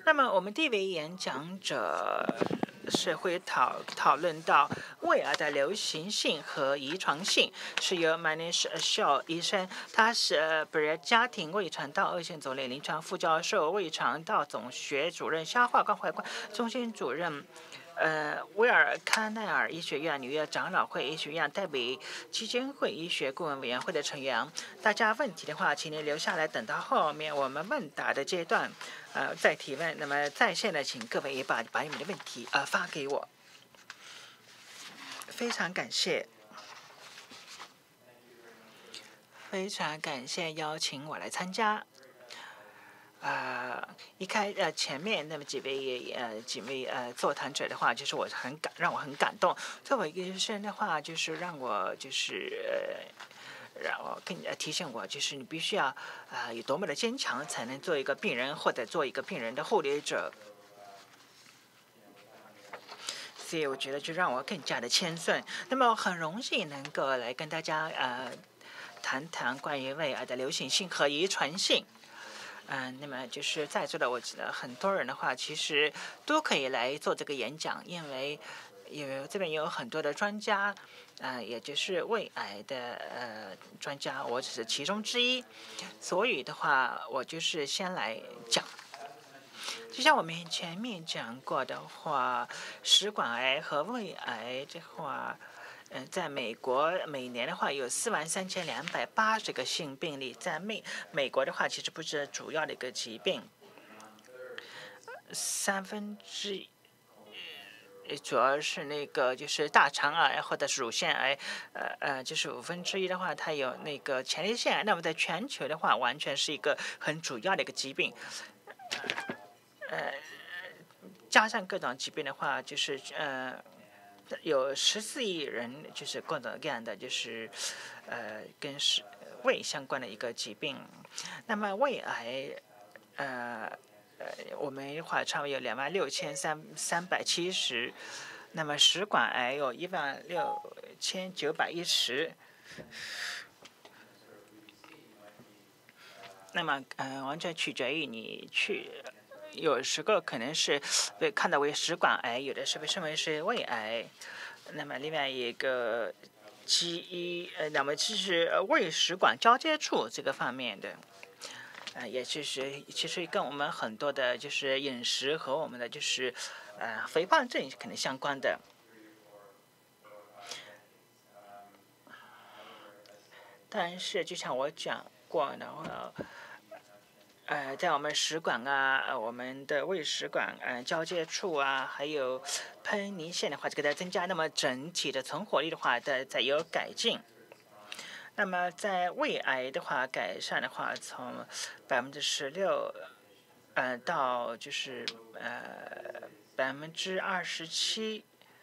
那么我们第一位演讲者是会讨论到胃癌的流行性和遗传性，是由 Manish Shah 医生，他是本人家庭胃肠道恶性肿瘤临床副教授、胃肠道总学主任、消化关怀中心主任。威尔康奈尔医学院、纽约长老会医学院代表基金会医学顾问委员会的成员。大家问题的话，请您留下来，等到后面我们问答的阶段，再提问。那么在线的，请各位也把你们的问题发给我。非常感谢，非常感谢邀请我来参加。前面那么几位座谈者的话，就是让我很感动。作为一个医生的话，就是让我提醒我，就是你必须要有多么的坚强，才能做一个病人或者做一个病人的护理者。所以我觉得就让我更加的谦逊。那么很荣幸能够来跟大家谈谈关于胃癌的流行性和遗传性。那么就是在座的，我记得很多人的话，其实都可以来做这个演讲，因为这边有很多的专家，也就是胃癌的专家，我只是其中之一，所以的话，我就是先来讲。就像我们前面讲过的话，食管癌和胃癌的话。在美国每年的话有43280个新病例，在美国的话其实不是主要的一个疾病，1/3主要是那个就是大肠癌或者是乳腺癌，就是1/5的话它有那个前列腺癌，那么在全球的话完全是一个很主要的一个疾病，加上各种疾病的话，就是有14亿人，就是各种各样的，就是跟胃相关的一个疾病。那么胃癌，我们的话差不多有26370，那么食管癌有16910。那么完全取决于你去。有时候可能是被看到为食管癌，有的是被称为是胃癌。那么另外一个那么就是胃食管交接处这个方面的，也其实跟我们很多的就是饮食和我们的就是肥胖症可能相关的。但是就像我讲过的话。在我们食管我们的胃食管交接处还有喷淋腺的话，这个在增加，那么整体的存活率的话在有改进。那么在胃癌的话改善的话，从16%到就是27%。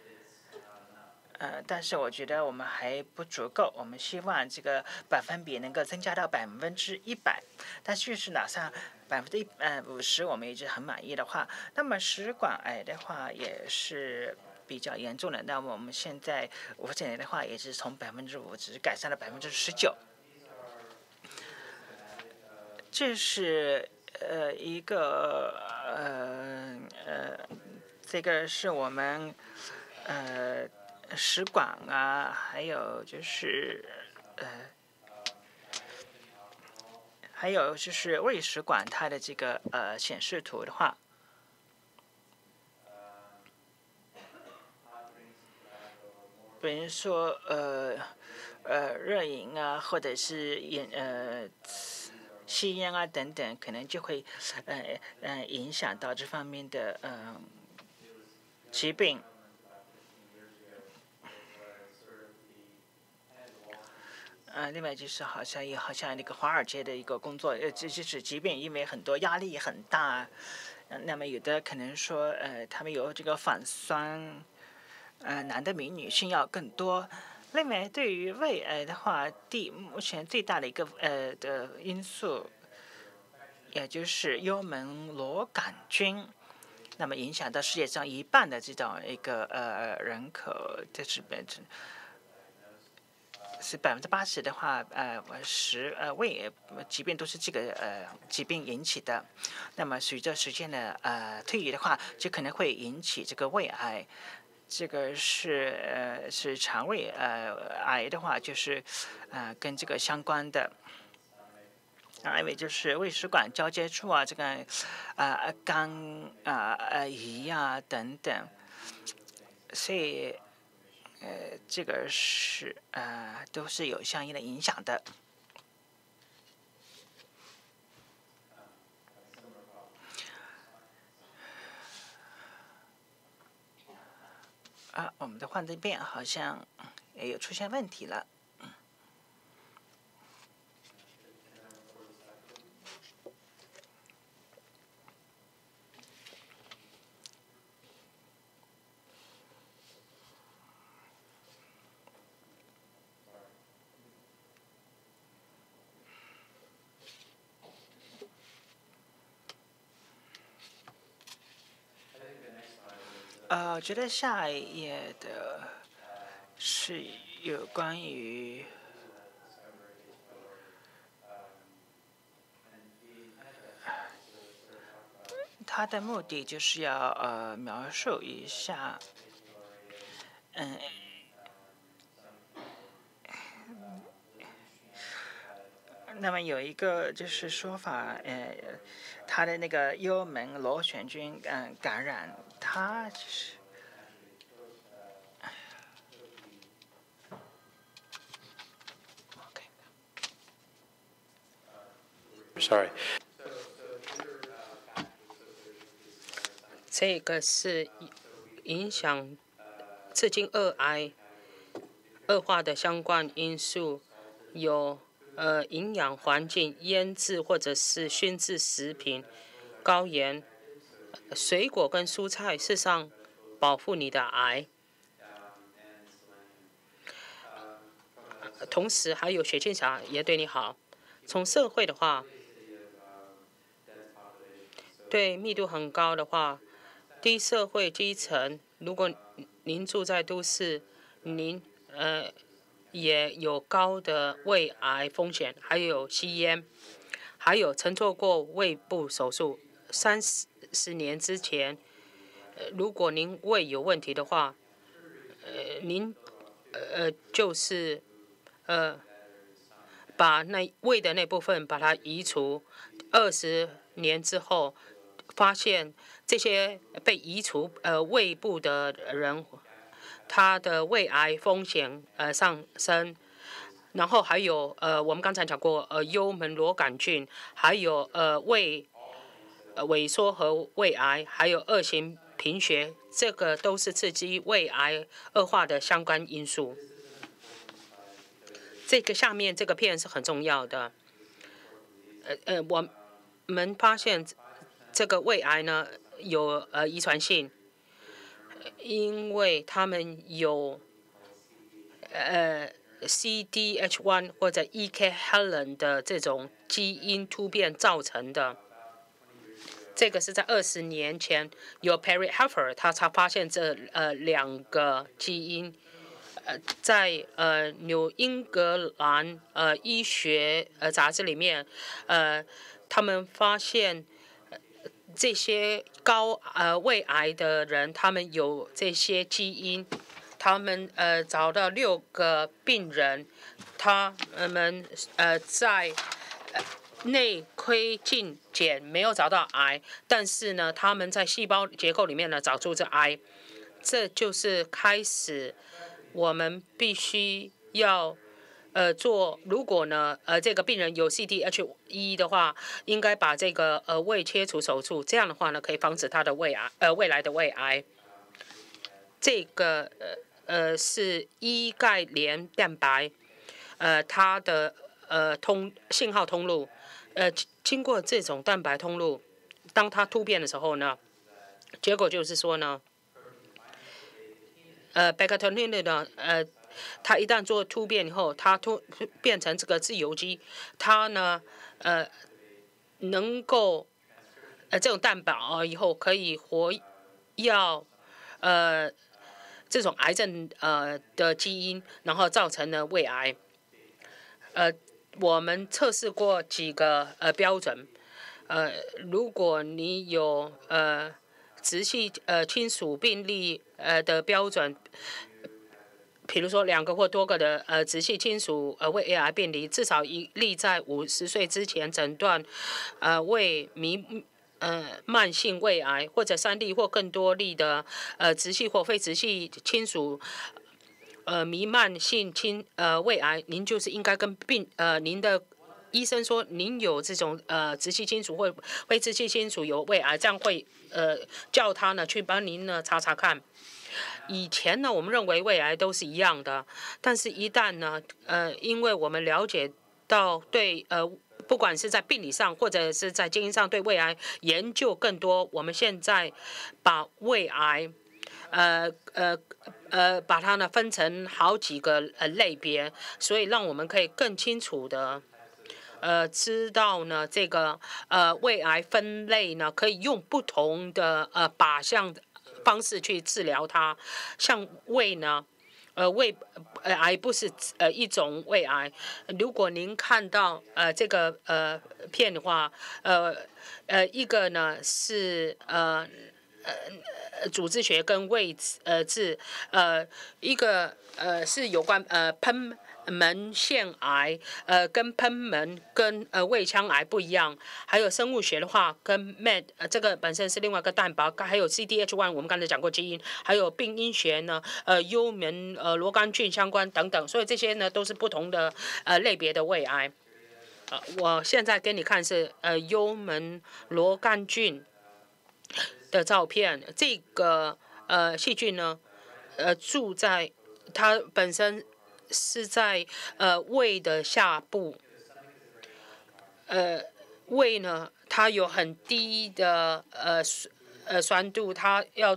但是我觉得我们还不足够，我们希望这个百分比能够增加到100%。但事实上50%我们已经很满意的话，那么食管癌的话也是比较严重的。那么我们现在5年的话，也是从5%只改善了19%。这是一个这个是我们食管还有就是胃食管它的这个显示图的话，比如说热饮或者是吸烟等等，可能就会影响到这方面的疾病。另外就是好像那个华尔街的一个工作，就是疾病，因为很多压力很大，那么有的可能说他们有这个反酸，男的比女性要更多。另外对于胃癌的话，目前最大的一个的因素，也就是幽门螺杆菌，那么影响到世界上1半的这种一个人口，这是是80%的话，胃疾病都是这个疾病引起的。那么随着时间的推移的话，就可能会引起这个胃癌。这个是肠胃癌的话，就是跟这个相关的。因为就是胃食管交接处这个肝胰等等，所以这个是都是有相应的影响的。我们的幻灯片好像也有出现问题了。我觉得下一页的是有关于它的目的就是要描述一下，那么有一个就是说法，他的那个幽门螺旋菌感染，它是。 Sorry. 这个是影响刺激二癌恶化的相关因素，有营养环境、腌制或者是熏制食品、高盐、水果跟蔬菜，事实上保护你的癌。同时还有血清茶也对你好。从社会的话，对密度很高的话，低社会基层，如果您住在都市，您也有高的胃癌风险，还有吸烟，还有曾做过胃部手术。30年之前，如果您胃有问题的话，您就是把胃的那部分把它移除。20年之后，发现这些被移除胃部的人，他的胃癌风险上升。然后还有我们刚才讲过幽门螺杆菌，还有胃萎缩和胃癌，还有二型贫血，这个都是刺激胃癌恶化的相关因素。这个下面这个片是很重要的。我们发现这个胃癌呢有遗传性，因为他们有CDH1 或者 EK Helen 的这种基因突变造成的。这个是在20年前由 Perry Heffer 他才发现这2个基因。在纽英格兰医学杂志里面，他们发现这些高胃癌的人，他们有这些基因。他们找到6个病人，他们在内窥镜检没有找到癌，但是呢，他们在细胞结构里面呢找出这癌。这就是开始。我们必须要做，如果呢这个病人有 CDH1 的话，应该把这个胃切除手术，这样的话呢可以防止他的未来的胃癌。这个是E钙联蛋白，它的信号通路，经过这种蛋白通路，当它突变的时候呢，结果就是说呢。贝克特林呢，它一旦做突变以后，它变成这个自由基，它呢，能够这种蛋白以后可以活药这种癌症的基因，然后造成了胃癌。 我们测试过几个标准，如果你有直系亲属病例的标准，比如说2个或多个的直系亲属胃癌病例，至少1例在50岁之前诊断为慢性胃癌，或者3例或更多例的直系或非直系亲属弥漫性胃癌，您就是应该跟您的医生说您有这种直系亲属或非直系亲属有胃癌，这样会叫他呢去帮您呢查查看。以前呢，我们认为胃癌都是一样的，但是一旦呢，因为我们了解到对不管是在病理上或者是在基因上对胃癌研究更多，我们现在把胃癌把它呢分成好几个类别，所以让我们可以更清楚的知道呢这个胃癌分类呢可以用不同的靶向方式去治疗它，像胃呢。胃癌不是一种胃癌。如果您看到这个片的话，一个呢是组织学跟胃治，一个是有关喷门腺癌，跟喷门跟胃腔癌不一样。还有生物学的话，跟 MED 这个本身是另外一个蛋白，还有 CDH1 我们刚才讲过基因，还有病因学呢，幽门螺杆菌相关等等，所以这些呢都是不同的类别的胃癌。我现在给你看是幽门螺杆菌的照片，这个细菌呢，住在它本身是在胃的下部，胃呢它有很低的酸度，它要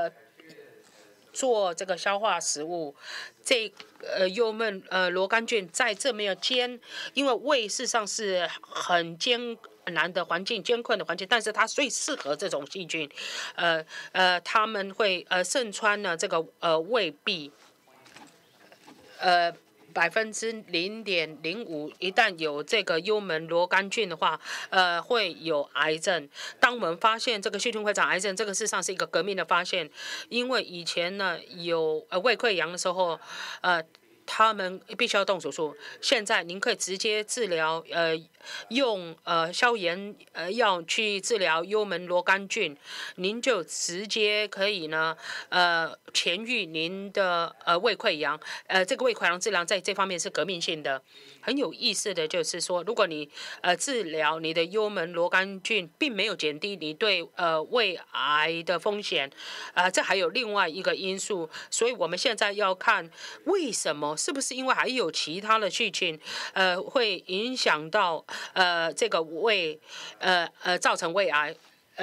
做这个消化食物。这幽门螺杆菌在这么尖，因为胃事实上是很艰难的环境、艰困的环境，但是它最适合这种细菌。它们会渗穿呢这个胃壁。0.05%，一旦有这个幽门螺杆菌的话，会有癌症。当我们发现这个细菌会长癌症，这个事实上是一个革命的发现，因为以前呢有胃溃疡的时候，他们必须要动手术。现在您可以直接治疗，用消炎药去治疗幽门螺杆菌，您就直接可以呢痊愈您的胃溃疡。这个胃溃疡治疗在这方面是革命性的。很有意思的就是说，如果你治疗你的幽门螺杆菌，并没有减低你对胃癌的风险，这还有另外一个因素。所以我们现在要看为什么，是不是因为还有其他的细菌会影响到这个胃造成胃癌。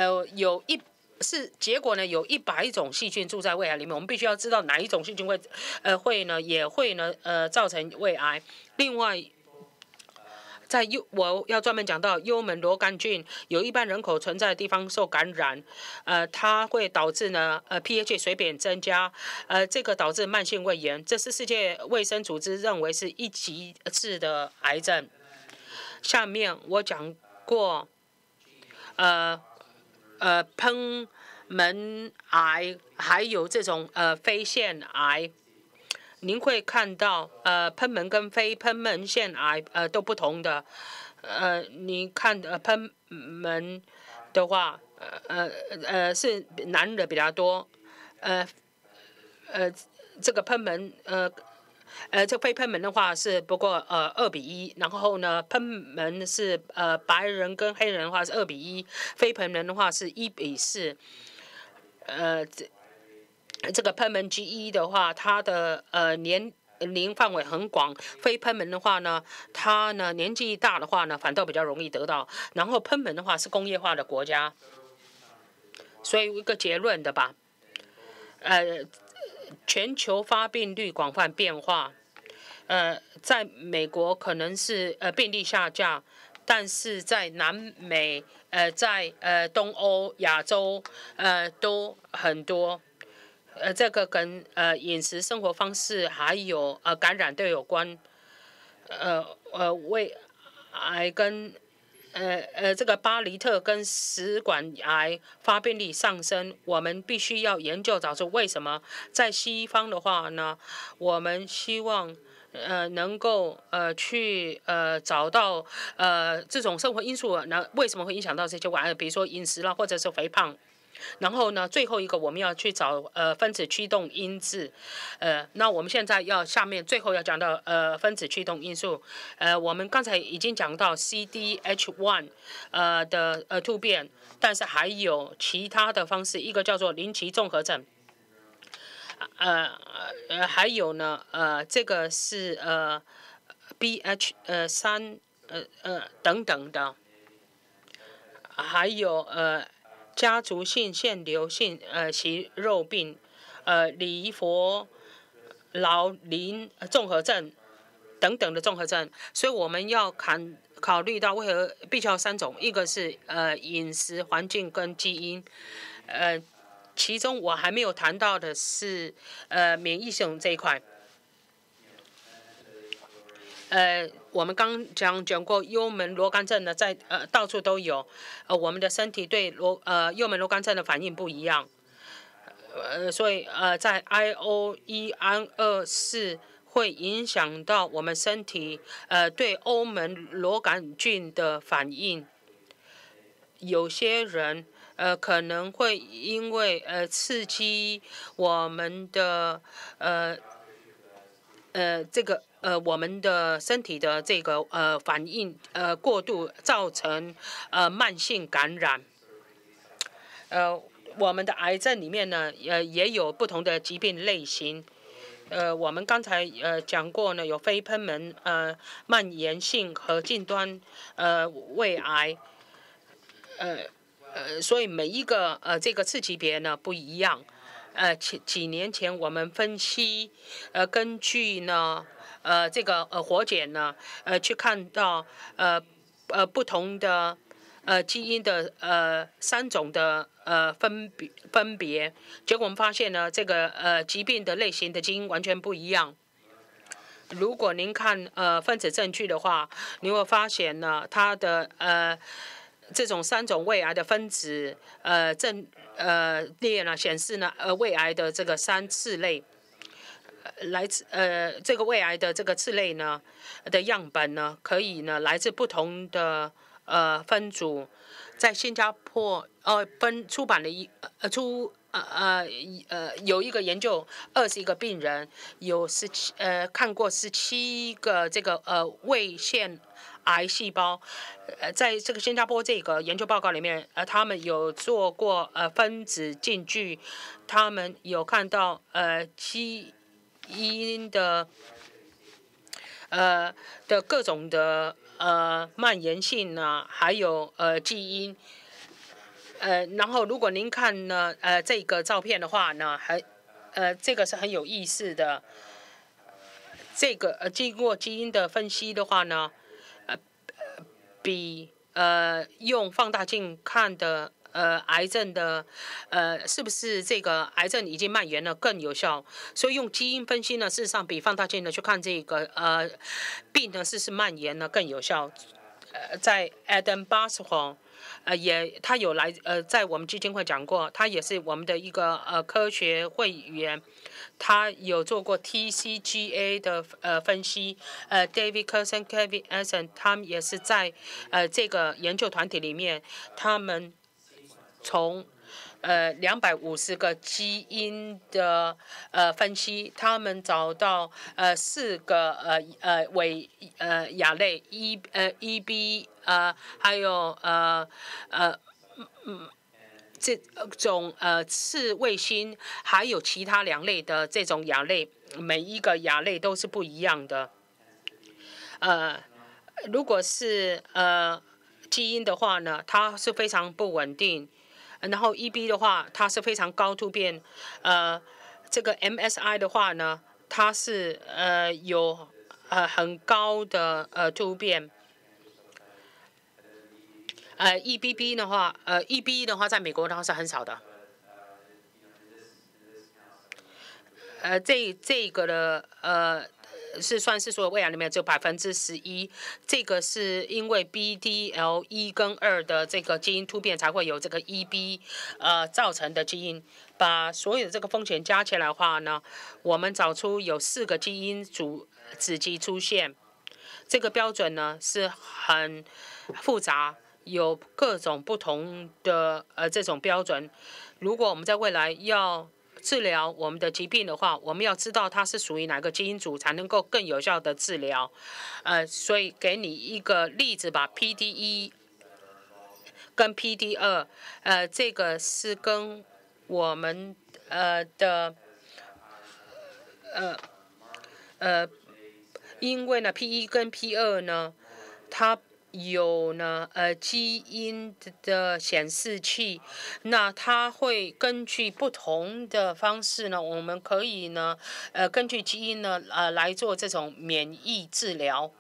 结果呢，有100种细菌住在胃癌里面，我们必须要知道哪一种细菌也会造成胃癌。另外，我要专门讲到幽门螺杆菌有一般人口存在的地方受感染，它会导致呢pH 水扁增加，这个导致慢性胃炎，这是世界卫生组织认为是1级次的癌症。下面我讲过，喷门癌还有这种非腺癌。您会看到喷门跟非喷门腺癌都不同的。你看喷门的话，是男的比较多。这个喷门这非喷门的话是不过2:1，然后呢喷门是白人跟黑人的话是2:1，非喷门的话是1:4。这个喷门 G1的话，它的年龄范围很广；非喷门的话呢，它呢年纪大的话呢，反倒比较容易得到。然后喷门的话是工业化的国家，所以一个结论的吧，全球发病率广泛变化。在美国可能是病例下降，但是在南美、在东欧、亚洲都很多。这个跟饮食、生活方式还有感染都有关。 胃癌跟这个巴黎特跟食管癌发病率上升，我们必须要研究找出为什么。在西方的话呢，我们希望能够去找到这种生活因素，那为什么会影响到这些癌？比如说饮食啦，或者是肥胖。然后呢，最后一个我们要去找分子驱动因子，那我们现在下面最后要讲到分子驱动因素，我们刚才已经讲到 CDH1 的突变，但是还有其他的方式，一个叫做林奇综合症，还有呢这个是BH3等等的，还有家族性腺瘤性息肉病，里弗劳林综合症等等的综合症，所以我们要考虑到为何必须要3种，一个是饮食环境跟基因，其中我还没有谈到的是免疫系统这一块。我们刚讲过幽门螺杆症呢，在到处都有，我们的身体对幽门螺杆症的反应不一样，所以在 IOE-N24会影响到我们身体对幽门螺杆菌的反应。有些人可能会因为刺激我们的我们的身体的这个反应过度，造成慢性感染。我们的癌症里面呢，也有不同的疾病类型。我们刚才讲过呢，有非贲门蔓延性和近端胃癌。所以每一个这个次级别呢不一样。几年前我们分析，根据呢这个活检呢去看到不同的基因的3种的分别，结果我们发现呢这个疾病的类型的基因完全不一样。如果您看分子证据的话，你会发现呢它的这种3种胃癌的分子列呢显示呢胃癌的这个3次类，来自这个胃癌的这个次类呢的样本呢可以呢来自不同的分组，在新加坡出版了有一个研究，21个病人，有看过17个这个胃腺癌细胞，在这个新加坡这个研究报告里面，他们有做过分子近距，他们有看到基因的各种的蔓延性呢，还有基因。然后如果您看呢这个照片的话呢，这个是很有意思的。这个经过基因的分析的话呢，比用放大镜看的癌症的是不是这个癌症已经蔓延了更有效？所以用基因分析呢，事实上比放大镜呢去看这个病呢是不是蔓延呢更有效。在 Adam Boswell。他有来在我们基金会讲过，他也是我们的一个科学会员，他有做过 TCGA 的分析。David Curson、Kevin Essen 他们也是在这个研究团体里面，他们从250个基因的分析，他们找到4个伪亚类EB还有这种次卫星，还有其他2类的这种亚类，每一个亚类都是不一样的。如果是基因的话呢，它是非常不稳定。然后 EB 的话，它是非常高突变。这个 MSI 的话呢，它是有很高的突变。EBB 的话，EB 的话，在美国的话是很少的。这个的是算是所有胃癌里面只有11%，这个是因为 BDL1跟2的这个基因突变才会有这个 EB 造成的基因。把所有的这个风险加起来的话呢，我们找出有4个基因子集出现。这个标准呢是很复杂，有各种不同的这种标准。如果我们在未来要治疗我们的疾病的话，我们要知道它是属于哪个基因组，才能够更有效的治疗。所以给你一个例子吧 ，PD1跟 PD2，这个是跟我们因为呢 P1跟 P2呢，它有呢基因的显示器，那它会根据不同的方式呢，我们可以呢根据基因呢来做这种免疫治疗。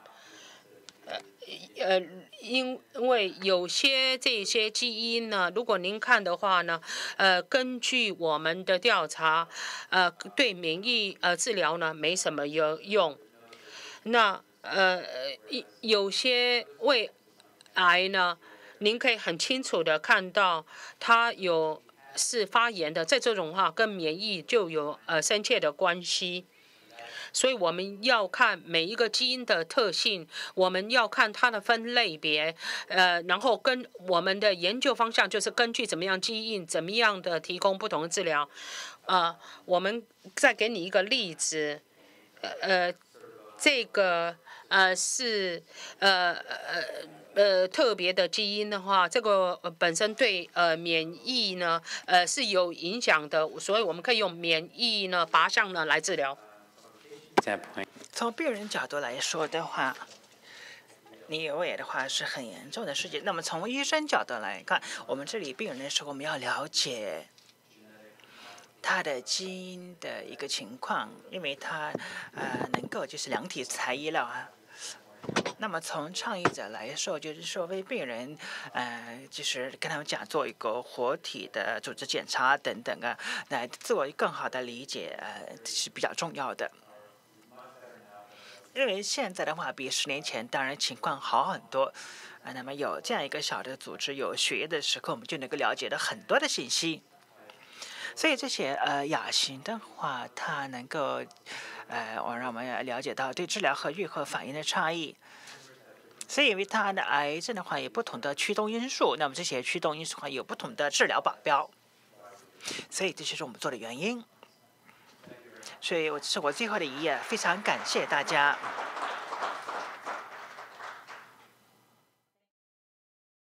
因为有些这些基因呢，如果您看的话呢，根据我们的调查，对免疫治疗呢没什么用。那有些胃癌呢，您可以很清楚的看到它是发炎的，在这种话跟免疫就有深切的关系。所以我们要看每一个基因的特性，我们要看它的分类别，然后跟我们的研究方向就是根据怎么样基因，怎么样的提供不同的治疗。我们再给你一个例子，这个是特别的基因的话，这个本身对免疫呢是有影响的，所以我们可以用免疫呢靶向呢来治疗。 从病人角度来说的话，你有胃癌的话是很严重的事情。那么从医生角度来看，我们这里病人的时候，我们要了解他的基因的一个情况，因为他能够就是量体裁衣了啊。那么从倡议者来说，就是说为病人，就是跟他们讲做一个活体的组织检查等等啊，来自我更好的理解，是比较重要的。因为现在的话，比10年前当然情况好很多，那么有这样一个小的组织，有血液的时候，我们就能够了解到很多的信息。所以这些亚型的话，它能够让我们了解到对治疗和预后反应的差异。所以因为它的癌症的话有不同的驱动因素，那么这些驱动因素的话有不同的治疗靶标。所以这就是我们做的原因。所以这是我最后的一页，非常感谢大家。